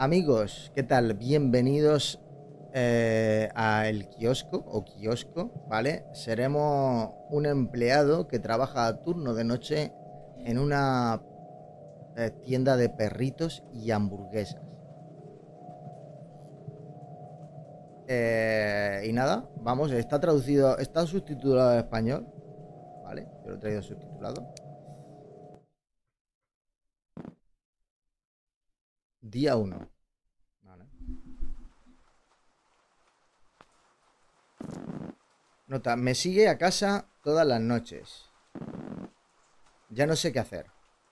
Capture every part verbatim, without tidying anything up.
Amigos, ¿qué tal? Bienvenidos eh, a el kiosco o kiosco, ¿vale? Seremos un empleado que trabaja a turno de noche en una eh, tienda de perritos y hamburguesas. Eh, y nada, vamos, está traducido, está subtitulado al español, ¿vale? Yo lo he traído subtitulado. Día uno. Vale. Nota, me sigue a casa todas las noches. Ya no sé qué hacer.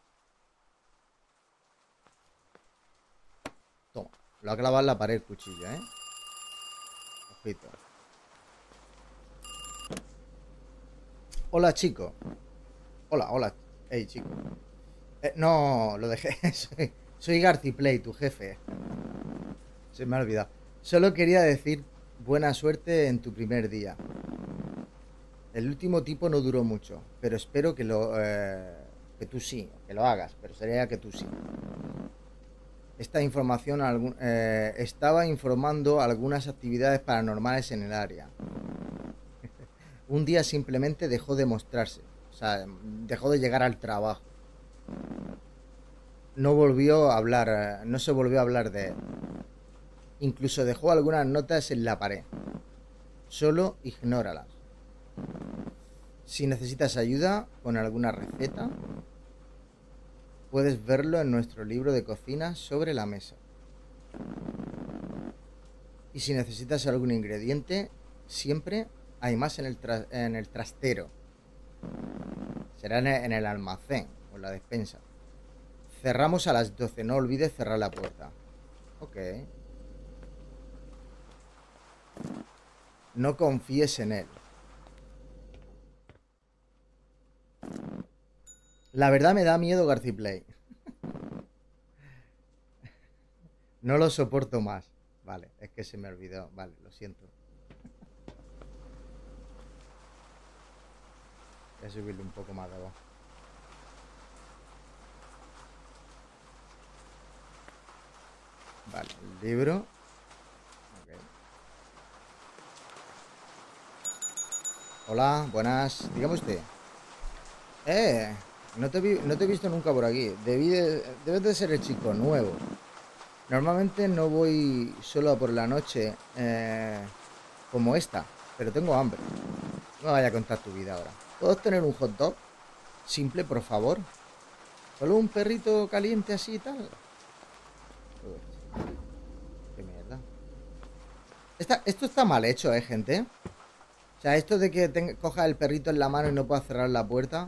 Toma, lo ha clavado en la pared el cuchillo, ¿eh? Ojito. Hola, chico. Hola, hola. Hey, chico. Eh, no, lo dejé. soy, soy Garciplay, tu jefe. Se me ha olvidado. Solo quería decir buena suerte en tu primer día. El último tipo no duró mucho, pero espero que lo eh, que tú sí, que lo hagas, pero sería que tú sí. Esta información algún- eh, estaba informando algunas actividades paranormales en el área. Un día simplemente dejó de mostrarse, o sea, dejó de llegar al trabajo. No volvió a hablar, eh, no se volvió a hablar de él. Incluso dejó algunas notas en la pared. Solo ignóralas. Si necesitas ayuda con alguna receta, puedes verlo en nuestro libro de cocina sobre la mesa. Y si necesitas algún ingrediente, siempre hay más en el, tra en el trastero. Será en el, en el almacén o en la despensa. Cerramos a las doce. No olvides cerrar la puerta. Ok. No confíes en él. La verdad me da miedo Garciplay. No lo soporto más. Vale, es que se me olvidó. Vale, lo siento. Voy a subirle un poco más de voz. Vale, el libro. Okay. Hola, buenas. Dígame usted. Eh, no te, vi, no te he visto nunca por aquí. Debí de, debes de ser el chico nuevo. Normalmente no voy solo por la noche eh, como esta, pero tengo hambre. No me vaya a contar tu vida ahora. ¿Puedo tener un hot dog? Simple, por favor. ¿Solo un perrito caliente así y tal? Uy, qué mierda. Esta, esto está mal hecho, ¿eh, gente? O sea, esto de que te, coja el perrito en la mano y no pueda cerrar la puerta,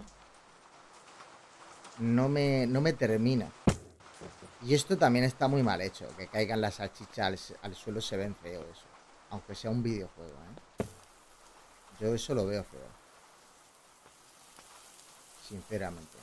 no me, no me termina. Y esto también está muy mal hecho, que caigan las salchichas al, al suelo se ven feo eso. Aunque sea un videojuego, ¿eh? Yo eso lo veo feo. Sinceramente.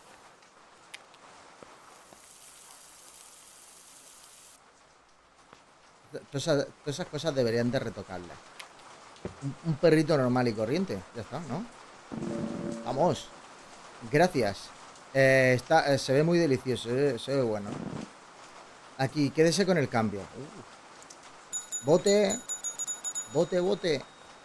Todas esas, todas esas cosas deberían de retocarlas. Un, un perrito normal y corriente. Ya está, ¿no? Vamos. Gracias. Eh, está, eh, se ve muy delicioso. eh, se ve bueno. Aquí, quédese con el cambio. Uh, bote. Bote, bote.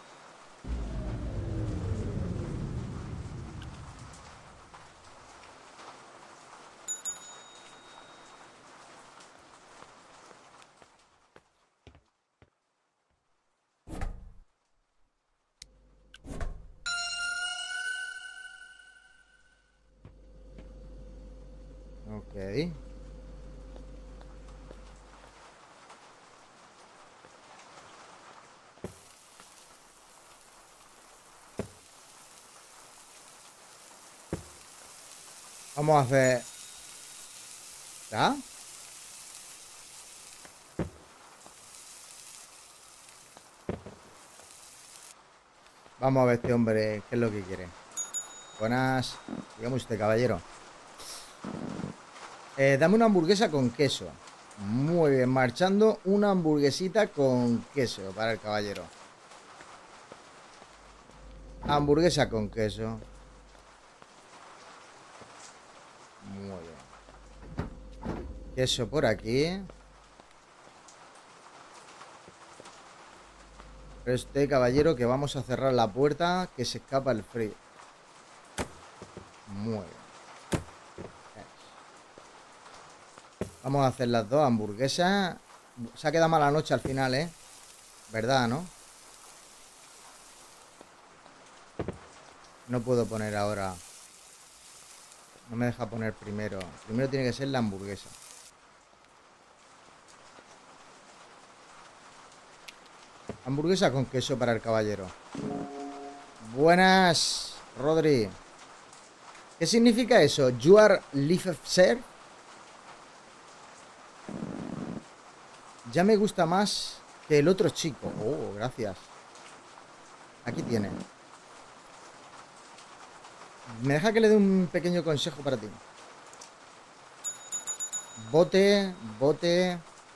Ok. Vamos a hacer... ¿Ya? Vamos a ver este hombre qué es lo que quiere. Buenas. Dígame usted, caballero. Eh, dame una hamburguesa con queso. Muy bien, marchando una hamburguesita con queso para el caballero. Hamburguesa con queso. Muy bien. Queso por aquí. Pero este caballero que vamos a cerrar la puerta, que se escapa el frío. Muy bien. Vamos a hacer las dos hamburguesas. Se ha quedado mala noche al final, ¿eh? ¿Verdad, no? No puedo poner ahora. No me deja poner primero. Primero tiene que ser la hamburguesa. Hamburguesa con queso para el caballero. Buenas, Rodri. ¿Qué significa eso? You are live ser. Ya me gusta más que el otro chico. Oh, gracias. Aquí tiene. Me deja que le dé un pequeño consejo para ti. Bote, bote.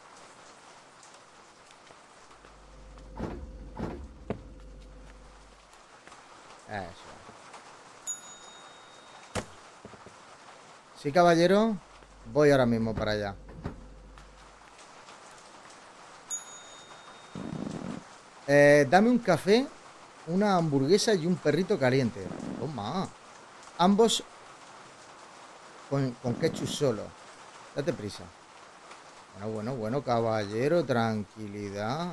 Eso. Sí, caballero. Voy ahora mismo para allá. Eh, dame un café, una hamburguesa y un perrito caliente. Toma. Ambos con, con ketchup solo. Date prisa. Bueno, bueno, bueno, caballero, tranquilidad.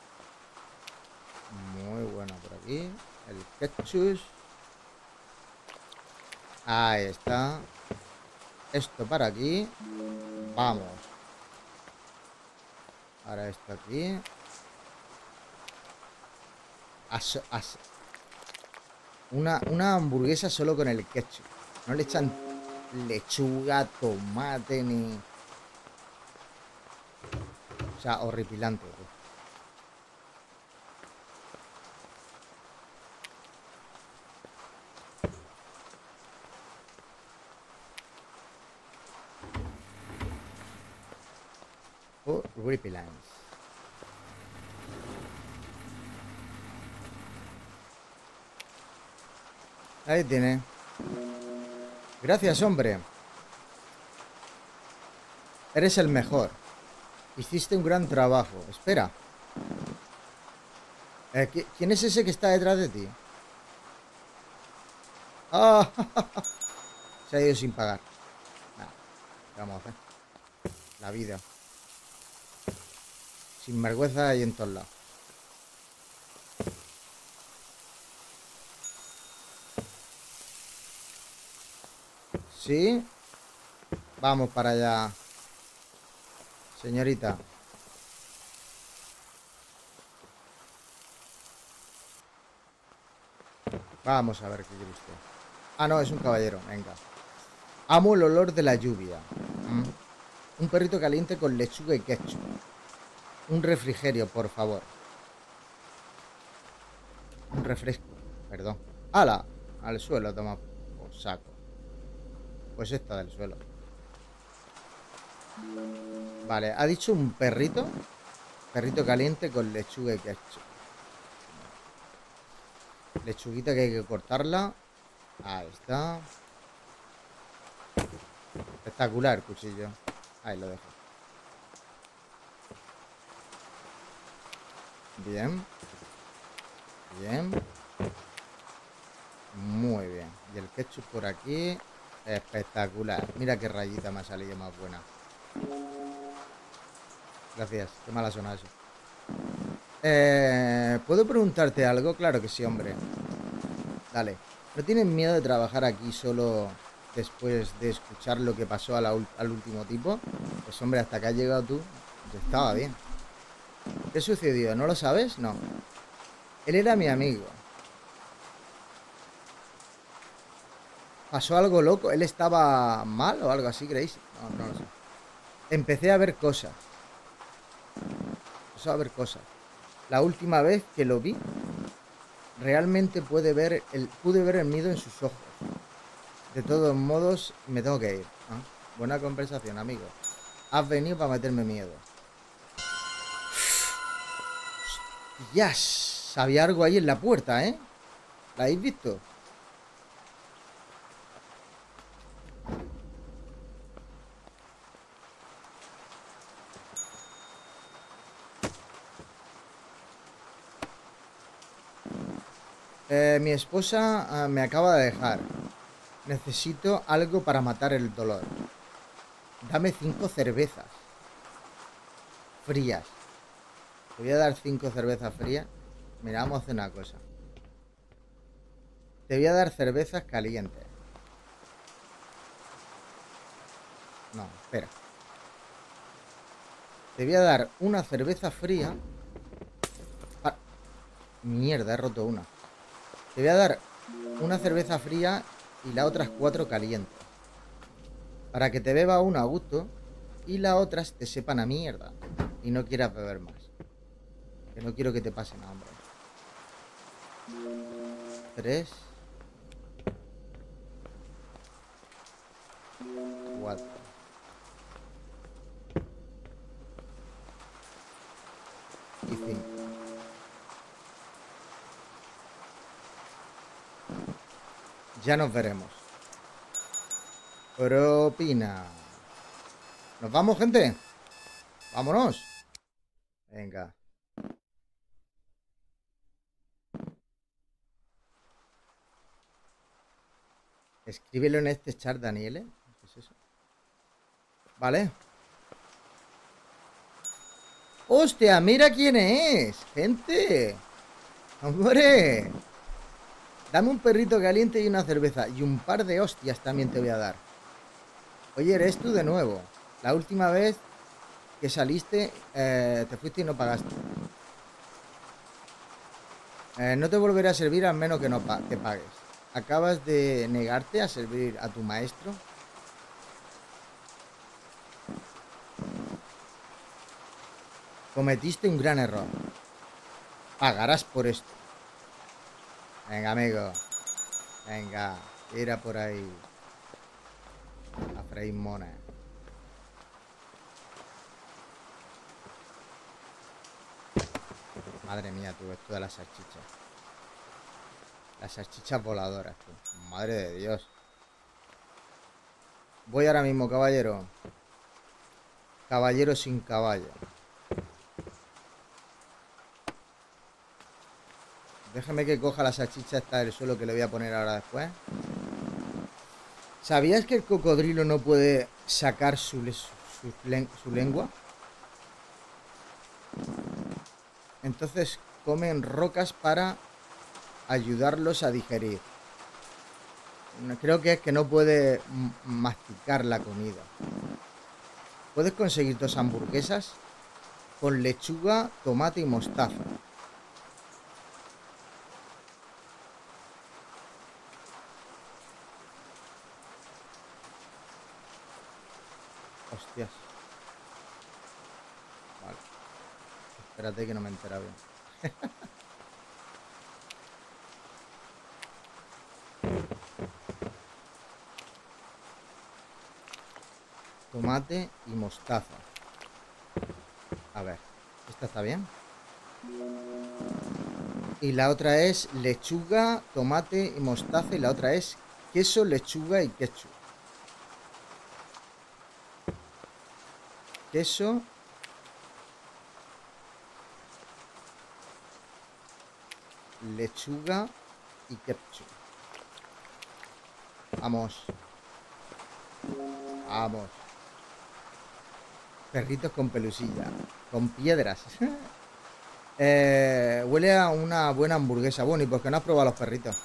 Muy bueno por aquí. El ketchup. Ahí está. Esto para aquí. Vamos. Ahora esto aquí. As, as. Una, una hamburguesa solo con el ketchup. No le echan lechuga, tomate ni... O sea, horripilante. Horripilante. Ahí tiene. Gracias, hombre. Eres el mejor. Hiciste un gran trabajo. Espera. Eh, ¿Quién es ese que está detrás de ti? ¡Ah! Se ha ido sin pagar. Nah, ¿qué vamos a hacer? La vida. Sin vergüenza hay en todos lados. ¿Sí? Vamos para allá. Señorita. Vamos a ver qué quiere usted. Ah, no, es un caballero. Venga. Amo el olor de la lluvia. Mm. Un perrito caliente con lechuga y ketchup. Un refrigerio, por favor. Un refresco. Perdón. ¡Hala! Al suelo, toma por saco. Pues esta del suelo. Vale, ha dicho un perrito. Perrito caliente con lechuga y ketchup. Lechuguita que hay que cortarla. Ahí está. Espectacular cuchillo. Ahí lo dejo. Bien. Bien. Muy bien. Y el ketchup por aquí. Espectacular. Mira qué rayita me ha salido más buena. Gracias. Qué mala suena eso. Eh, ¿Puedo preguntarte algo? Claro que sí, hombre. Dale. ¿No tienes miedo de trabajar aquí solo después de escuchar lo que pasó a la, al último tipo? Pues hombre, hasta que has llegado tú, yo estaba bien. ¿Qué sucedió? ¿No lo sabes? No. Él era mi amigo. ¿Pasó algo loco? ¿Él estaba mal o algo así, creéis? No, no lo sé. Empecé a ver cosas. Empezó a ver cosas. La última vez que lo vi, realmente pude ver el, pude ver el miedo en sus ojos. De todos modos, me tengo que ir. ¿Ah? Buena conversación, amigo. Has venido para meterme miedo. ¡Hostias! Había algo ahí en la puerta, ¿eh? ¿La habéis visto? Eh, mi esposa uh, me acaba de dejar. Necesito algo para matar el dolor. Dame cinco cervezas frías. Te voy a dar cinco cervezas frías. Mira, vamos a hacer una cosa. Te voy a dar cervezas calientes. No, espera. Te voy a dar una cerveza fría. Ah, mierda, he roto una. Te voy a dar una cerveza fría y las otras cuatro calientes. Para que te beba una a gusto y las otras te sepan a mierda. Y no quieras beber más. Que no quiero que te pasen hambre. Tres. Cuatro. Y cinco. Ya nos veremos. Propina. ¿Nos vamos, gente? Vámonos. Venga. Escríbelo en este chat, Daniele. ¿Qué es eso? Vale. ¡Hostia! ¡Mira quién es! ¡Gente! ¡Hombre! Dame un perrito caliente y una cerveza. Y un par de hostias también te voy a dar. Oye, eres tú de nuevo. La última vez que saliste, eh, te fuiste y no pagaste. Eh, no te volveré a servir al menos que no pa te pagues. Acabas de negarte a servir a tu maestro. Cometiste un gran error. Pagarás por esto. Venga, amigo. Venga, tira por ahí. A freír mona. Madre mía, tú, esto de las salchichas. Las salchichas voladoras, tú. Madre de Dios. Voy ahora mismo, caballero. Caballero sin caballo. Déjame que coja la salchicha esta del suelo que le voy a poner ahora después. ¿Sabías que el cocodrilo no puede sacar su, su, su, su lengua? Entonces comen rocas para ayudarlos a digerir. Creo que es que no puede masticar la comida. Puedes conseguir dos hamburguesas con lechuga, tomate y mostaza. Hostias. Vale. Espérate que no me entera bien. Tomate y mostaza. A ver, ¿esta está bien? Y la otra es lechuga, tomate y mostaza. Y la otra es queso, lechuga y ketchup. Queso. Lechuga y ketchup. Vamos. Vamos. Perritos con pelusilla. Con piedras. eh, huele a una buena hamburguesa. Bueno, ¿y por qué no has probado los perritos?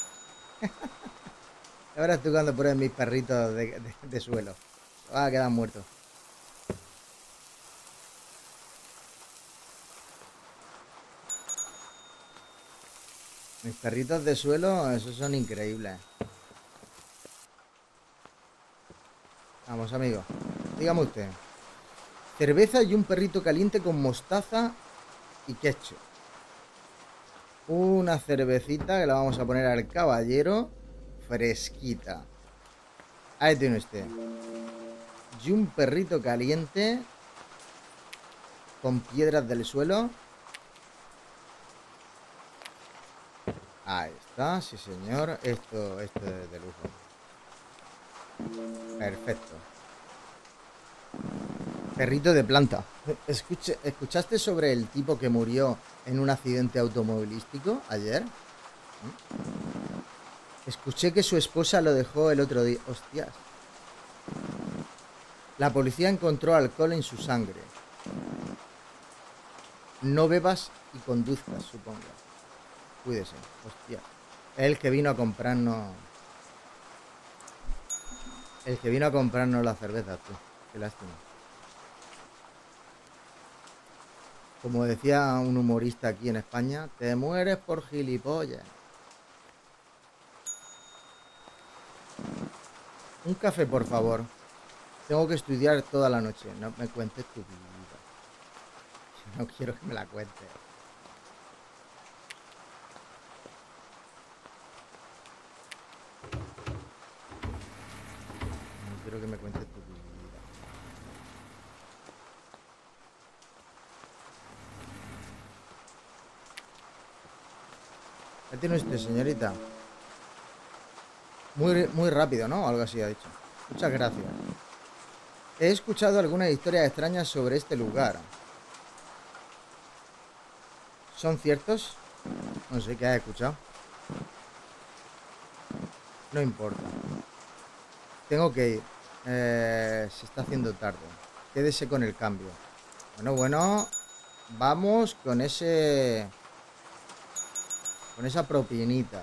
Ahora estoy jugando por ahí mis perritos de, de, de suelo. Ah, quedan muertos. Mis perritos de suelo, esos son increíbles. Vamos, amigo. Dígame usted. Cerveza y un perrito caliente con mostaza y ketchup. Una cervecita que la vamos a poner al caballero. Fresquita. Ahí tiene usted. Y un perrito caliente con piedras del suelo. Ahí está, sí señor. Esto, esto es de lujo. Perfecto. Perrito de planta. Escuche, ¿escuchaste sobre el tipo que murió en un accidente automovilístico ayer? Escuché que su esposa lo dejó el otro día. Hostias. La policía encontró alcohol en su sangre. No bebas y conduzcas, supongo. Cuídese. Hostia. El que vino a comprarnos... El que vino a comprarnos la cerveza, tú. Qué lástima. Como decía un humorista aquí en España, te mueres por gilipollas. Un café, por favor. Tengo que estudiar toda la noche. No me cuentes tu vida. No quiero que me la cuentes. No quiero que me cuentes tu vida. ¿Qué tiene usted, señorita? Muy, muy rápido, ¿no? Algo así ha dicho. Muchas gracias. He escuchado algunas historias extrañas sobre este lugar. ¿Son ciertos? No sé qué has escuchado. No importa. Tengo que ir. Eh, se está haciendo tarde. Quédese con el cambio. Bueno, bueno. Vamos con ese... Con esa propinita.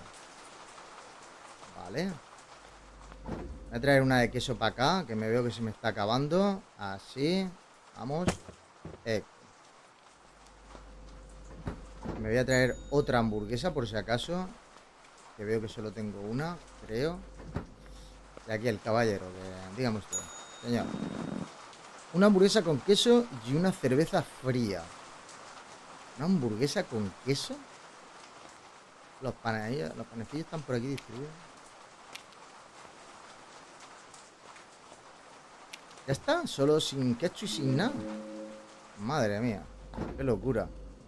Vale. Voy a traer una de queso para acá, que me veo que se me está acabando. Así. Vamos. Eh. Me voy a traer otra hamburguesa por si acaso. Que veo que solo tengo una, creo. Y aquí el caballero, que dígame usted, señor. Una hamburguesa con queso y una cerveza fría. ¿Una hamburguesa con queso? Los panecillos, los panecillos están por aquí distribuidos. Ya está, solo sin ketchup y sin nada. Madre mía, qué locura.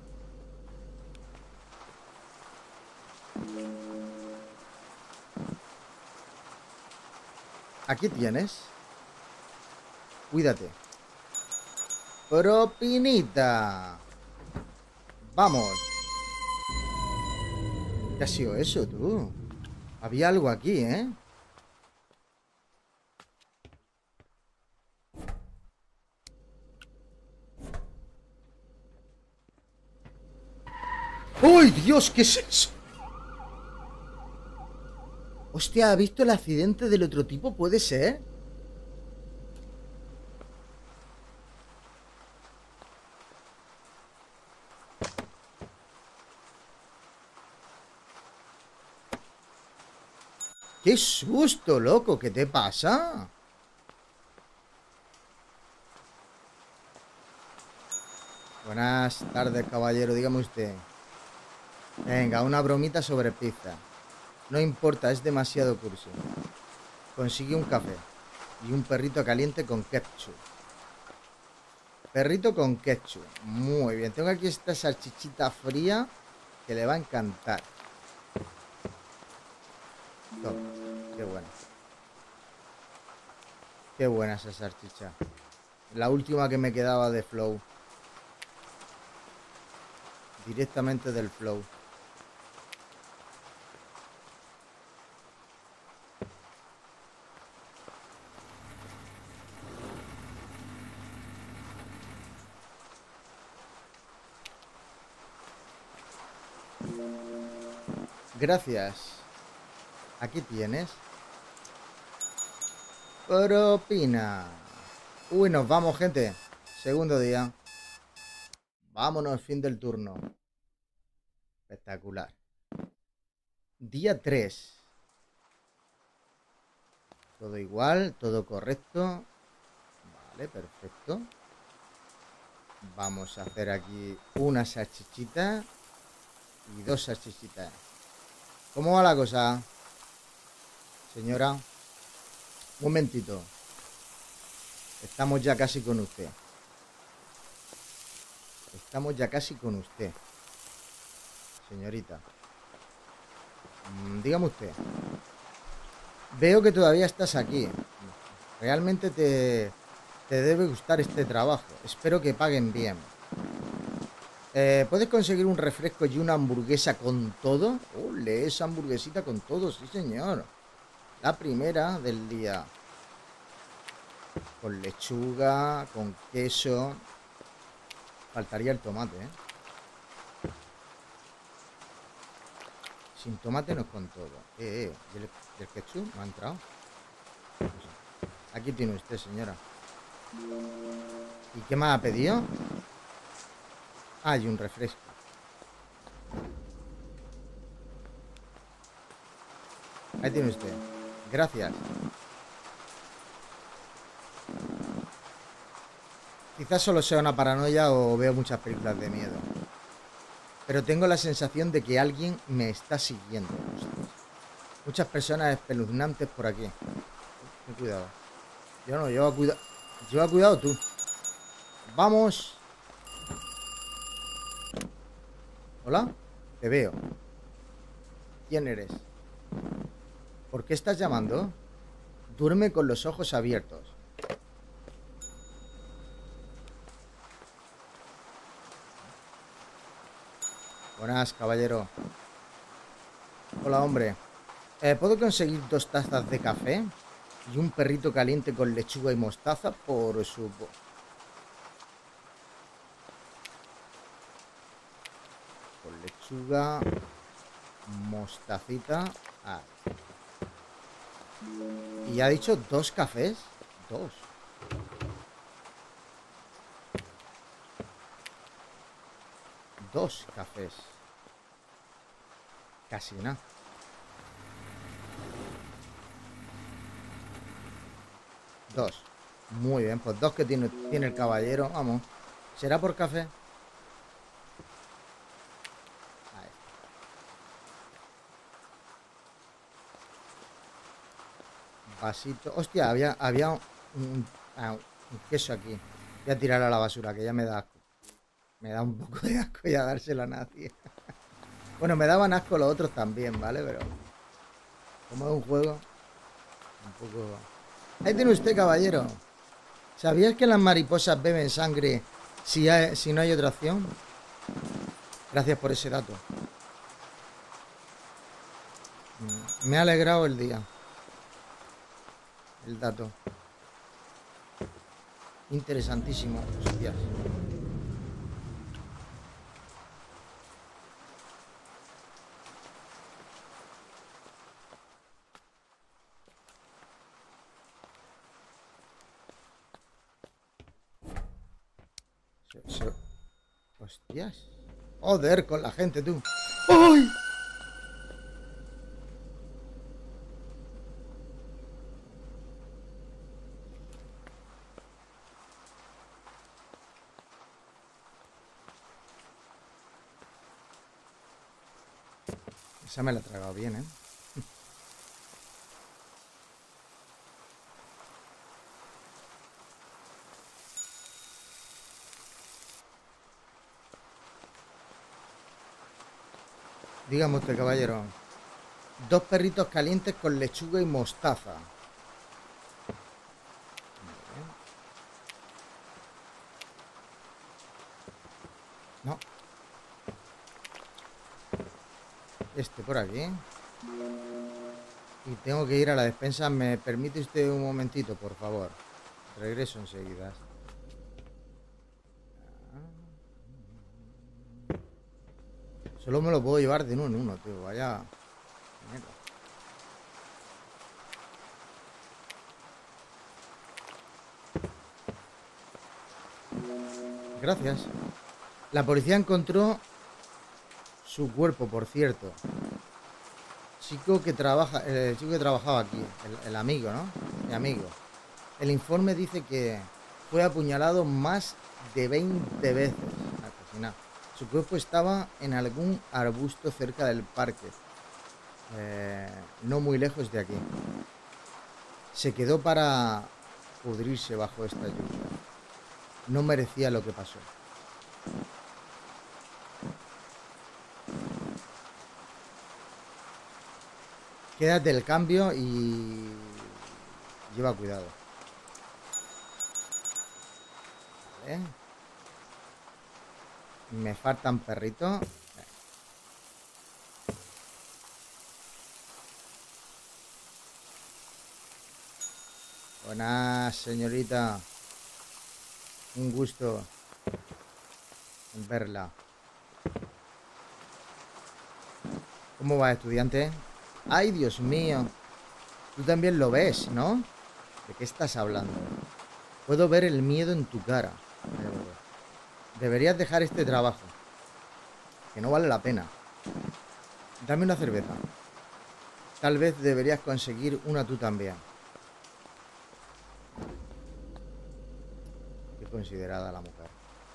Aquí tienes. Cuídate. Propinita. Vamos. ¿Qué ha sido eso, tú? Había algo aquí, ¿eh? ¡Uy, Dios! ¿Qué es eso? Hostia, ¿ha visto el accidente del otro tipo? ¿Puede ser? ¡Qué susto, loco! ¿Qué te pasa? Buenas tardes, caballero. Dígame usted. Venga, una bromita sobre pizza. No importa, es demasiado cursi. Consigue un café y un perrito caliente con ketchup. Perrito con ketchup. Muy bien. Tengo aquí esta salchichita fría que le va a encantar. Toma. Qué buena. Qué buena esa salchicha. La última que me quedaba de Flow. Directamente del Flow. Gracias. Aquí tienes. Propina. Uy, nos vamos, gente. Segundo día. Vámonos, fin del turno. Espectacular. Día tres. Todo igual, todo correcto. Vale, perfecto. Vamos a hacer aquí una salchichita y dos salchichitas. ¿Cómo va la cosa, señora? Un momentito. Estamos ya casi con usted. Estamos ya casi con usted, señorita. Mm, dígame usted. Veo que todavía estás aquí. Realmente te, te debe gustar este trabajo. Espero que paguen bien. Eh, ¿Puedes conseguir un refresco y una hamburguesa con todo? ¡Ole! Esa hamburguesita con todo, sí señor. La primera del día. Con lechuga, con queso. Faltaría el tomate, ¿eh? Sin tomate no es con todo. Eh, eh. ¿Y el, y el ketchup? ¿No ha entrado? No sé. Aquí tiene usted, señora. ¿Y qué más ha pedido? Ah, y un refresco. Ahí tiene usted. Gracias. Quizás solo sea una paranoia o veo muchas películas de miedo. Pero tengo la sensación de que alguien me está siguiendo. Hostias. Muchas personas espeluznantes por aquí. Ten cuidado. Yo no, lleva cuidado. Lleva cuidado tú. Vamos. ¿Hola? Te veo. ¿Quién eres? ¿Por qué estás llamando? Duerme con los ojos abiertos. Buenas, caballero. Hola, hombre. Eh, ¿Puedo conseguir dos tazas de café? Y un perrito caliente con lechuga y mostaza, por supuesto. Con lechuga, mostacita. Ah. Y ha dicho dos cafés. Dos. Dos cafés. Casi nada. Dos. Muy bien, pues dos que tiene, tiene el caballero. Vamos. ¿Será por café? Ahí. Vasito. Hostia, había, había un, ah, un queso aquí. Voy a tirar a la basura, que ya me da asco. Me da un poco de asco ya dárselo a nadie. Bueno, me daban asco los otros también, ¿vale? Pero como es un juego, un poco... Ahí tiene usted, caballero. ¿Sabías que las mariposas beben sangre si, hay, si no hay otra opción? Gracias por ese dato. Me ha alegrado el día. El dato. Interesantísimo. Hostias. Se, se... Hostias. Joder, con la gente, tú. ¡Ay! Esa me la he tragado bien, ¿eh? Dígame usted, caballero. Dos perritos calientes con lechuga y mostaza. No. Este por aquí. Y tengo que ir a la despensa. ¿Me permite usted un momentito, por favor? Regreso enseguida. Solo me lo puedo llevar de uno en uno, tío. Vaya... mierda. Gracias. La policía encontró su cuerpo, por cierto. Chico que trabaja, el chico que trabajaba aquí, el, el amigo, ¿no? Mi amigo. El informe dice que fue apuñalado más de veinte veces. Ah, casi nada. Su cuerpo estaba en algún arbusto cerca del parque, eh, no muy lejos de aquí. Se quedó para pudrirse bajo esta lluvia. No merecía lo que pasó. Quédate el cambio y lleva cuidado. Vale. Me faltan perritos. Buenas, señorita. Un gusto en verla. ¿Cómo va, estudiante? ¡Ay, Dios mío! Tú también lo ves, ¿no? ¿De qué estás hablando? Puedo ver el miedo en tu cara. Deberías dejar este trabajo, que no vale la pena. Dame una cerveza. Tal vez deberías conseguir una tú también. Qué considerada la mujer.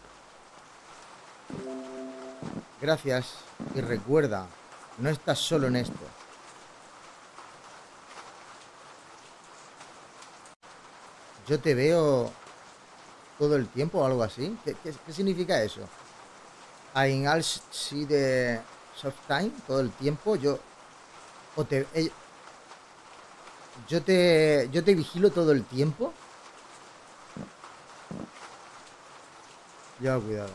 Gracias. Y recuerda, no estás solo en esto. Yo te veo todo el tiempo o algo así. ¿Qué, qué, qué significa eso? ¿In all see the soft time? Todo el tiempo. Yo. O te. Eh, yo te. Yo te vigilo todo el tiempo. Lleva cuidado.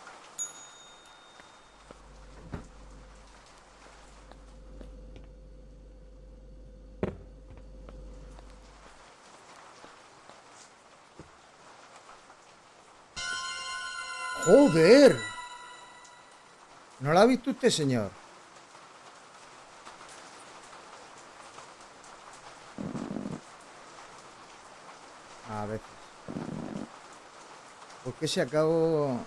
¡Joder! ¿No la ha visto usted, señor? A veces. ¿Por qué se acabó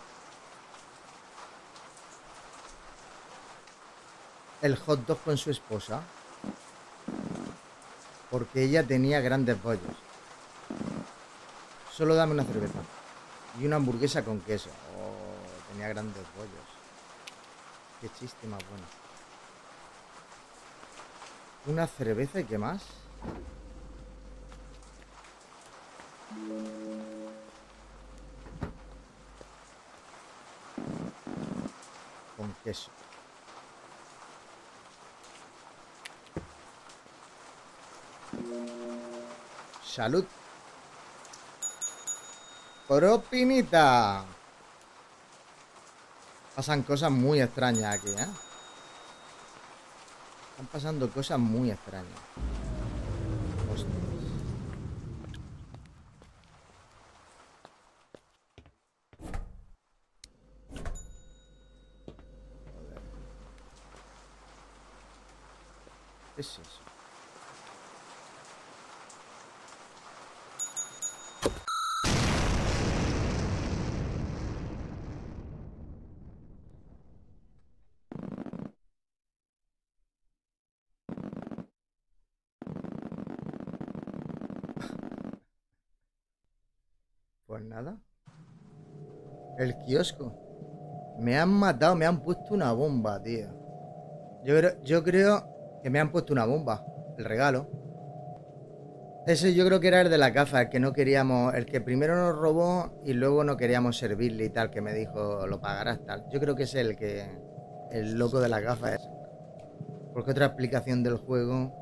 el hot dog con su esposa? Porque ella tenía grandes bollos. Solo dame una cerveza. Y una hamburguesa con queso. Oh, tenía grandes bollos. Qué chiste más bueno. Una cerveza y qué más. Con queso. Salud. Propinita. Pasan cosas muy extrañas aquí, ¿eh? Están pasando cosas muy extrañas. Hostias. Joder. ¿Qué es eso? Pues nada. El kiosco. Me han matado, me han puesto una bomba, tío. Yo creo, yo creo que me han puesto una bomba. El regalo. Ese yo creo que era el de la gafa, el que no queríamos, el que primero nos robó y luego no queríamos servirle y tal, que me dijo, lo pagarás tal. Yo creo que es el que, el loco de la gafa es. Porque otra explicación del juego.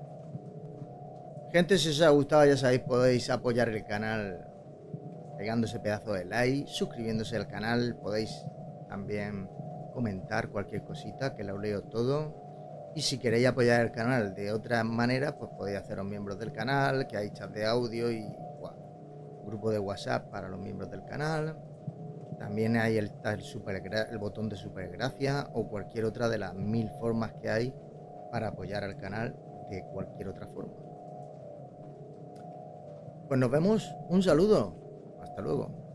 Gente, si os ha gustado, ya sabéis, podéis apoyar el canal pegando ese pedazo de like, suscribiéndose al canal, podéis también comentar cualquier cosita, que lo leo todo. Y si queréis apoyar el canal de otra manera, pues podéis haceros miembros del canal, que hay chat de audio y wow, grupo de WhatsApp para los miembros del canal. También hay el, el, super, el botón de supergracia o cualquier otra de las mil formas que hay para apoyar al canal de cualquier otra forma. Pues nos vemos, un saludo, hasta luego.